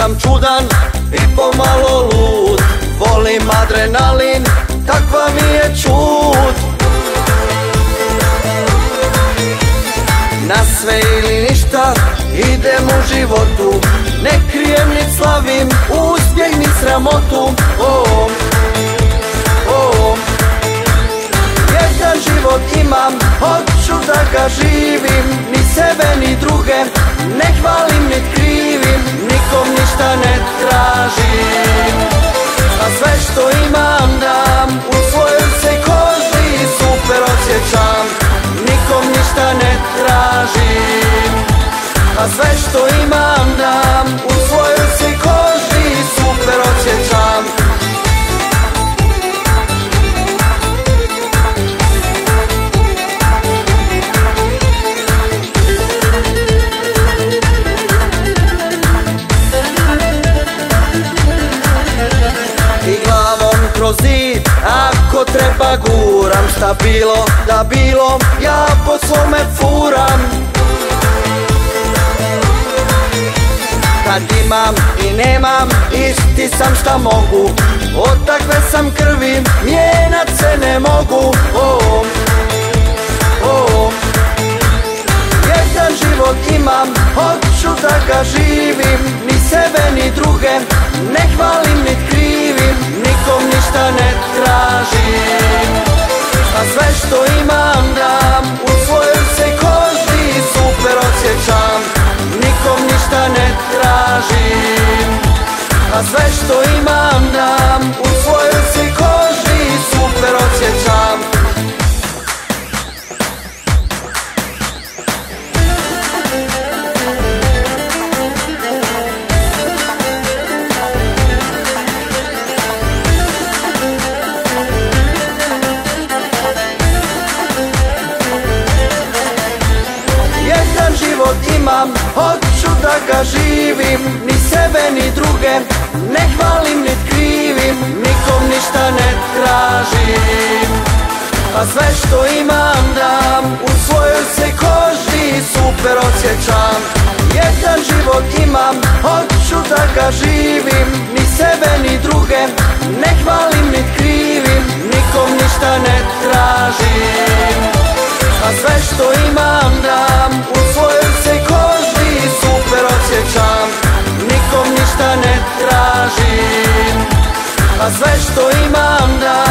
sam čudan i pomalo lud. Volim adrenalin, takva mi je čud. Na sve ili ništa idem u životu, ne krijem ni slavim uspjeh ni sramotu. Jedan život imam, hoću da ga živim, ni sebe ni druge ne hvalim ni krivim, nikom ništa ne tražim, a sve što imam dam, u svojoj se koži super osjećam, nikom ništa ne tražim, a sve što imam dam, u svojoj se koži super osjećam. I glavom kroz zid, ako treba guram, šta bilo da bilo, ja po svome furam. Kad imam i nemam, isti sam šta mogu, od takve sam krvi, mijenat se ne mogu. Jedan život imam, hoću da ga živim, ni sebe ni druge ne hvalim ni krivim, nikom ništa ne tražim, a sve što imam dam, u svojoj se koži super osjećam, nikom ništa ne tražim, a sve što imam dam, u svojoj se koži super osjećam. Imam, hoću da ga živim, ni sebe ni druge ne hvalim ni krivim, nikom ništa ne tražim, a sve što imam dam, u svojoj se koži super osjećam. Jedan život imam, hoću da ga živim, ni sebe ni druge ne hvalim ni krivim, nikom ništa ne tražim, a sve što imam dam, u svojoj se koži super osjećam, nikom ništa ne tražim, a sve što imam dam.